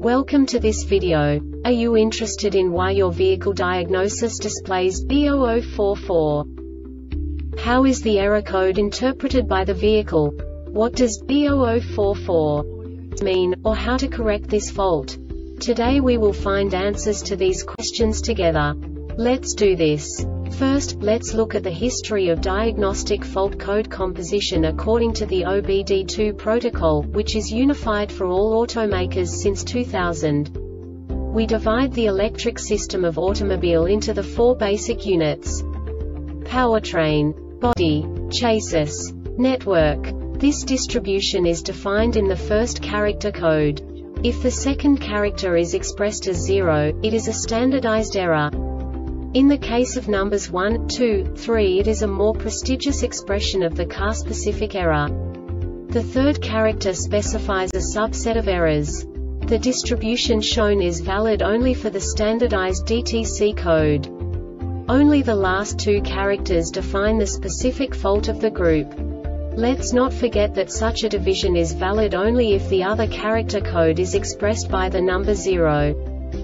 Welcome to this video. Are you interested in why your vehicle diagnosis displays B0044? How is the error code interpreted by the vehicle? What does B0044 mean, or how to correct this fault? Today we will find answers to these questions together. Let's do this. First, let's look at the history of diagnostic fault code composition according to the OBD2 protocol, which is unified for all automakers since 2000. We divide the electric system of automobile into the four basic units: powertrain, body, chassis, network. This distribution is defined in the first character code. If the second character is expressed as 0, it is a standardized error. In the case of numbers 1, 2, 3, it is a more prestigious expression of the car-specific error. The third character specifies a subset of errors. The distribution shown is valid only for the standardized DTC code. Only the last two characters define the specific fault of the group. Let's not forget that such a division is valid only if the other character code is expressed by the number 0.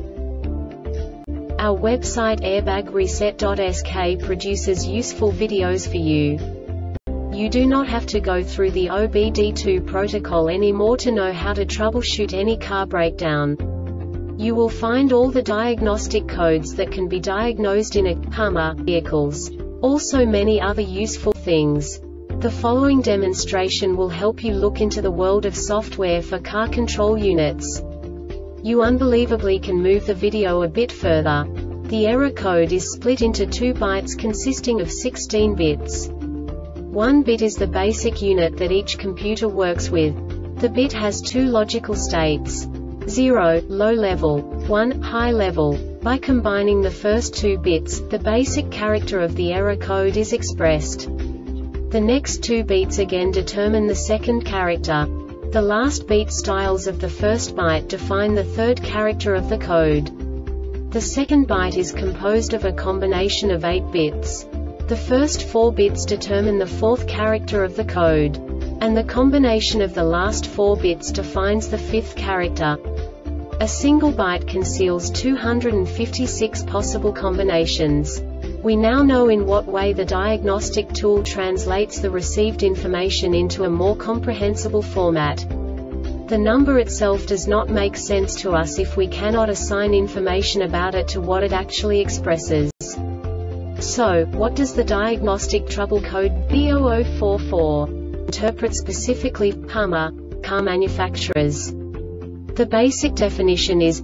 Our website airbagreset.sk produces useful videos for you. You do not have to go through the OBD2 protocol anymore to know how to troubleshoot any car breakdown. You will find all the diagnostic codes that can be diagnosed in vehicles. Also many other useful things. The following demonstration will help you look into the world of software for car control units. You unbelievably can move the video a bit further. The error code is split into 2 bytes consisting of 16 bits. 1 bit is the basic unit that each computer works with. The bit has 2 logical states: 0, low level, 1, high level. By combining the first 2 bits, the basic character of the error code is expressed. The next 2 beats again determine the second character. The last beat styles of the first byte define the third character of the code. The second byte is composed of a combination of 8 bits. The first 4 bits determine the fourth character of the code. And the combination of the last 4 bits defines the fifth character. A single byte conceals 256 possible combinations. We now know in what way the diagnostic tool translates the received information into a more comprehensible format. The number itself does not make sense to us if we cannot assign information about it to what it actually expresses. So, what does the diagnostic trouble code B0044 interpret specifically for car manufacturers? The basic definition is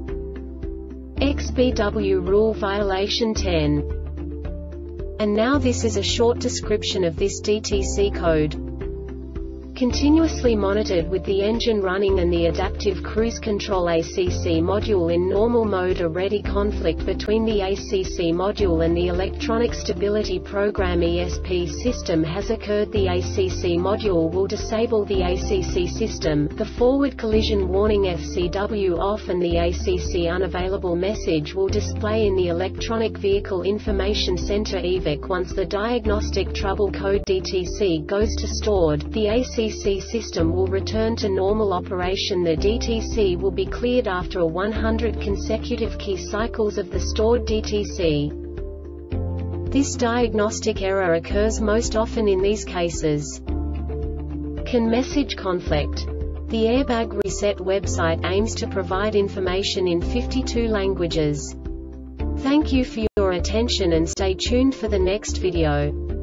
XBW rule violation 10. And now this is a short description of this DTC code. Continuously monitored with the engine running and the adaptive cruise control ACC module in normal mode. A ready conflict between the ACC module and the electronic stability program ESP system has occurred. The ACC module will disable the ACC system, the forward collision warning FCW off, and the ACC unavailable message will display in the Electronic Vehicle Information Center EVIC. Once the diagnostic trouble code DTC goes to stored, the ACC system will return to normal operation. The DTC will be cleared after 100 consecutive key cycles of the stored DTC. This diagnostic error occurs most often in these cases. CAN message conflict. The Airbag Reset website aims to provide information in 52 languages. Thank you for your attention and stay tuned for the next video.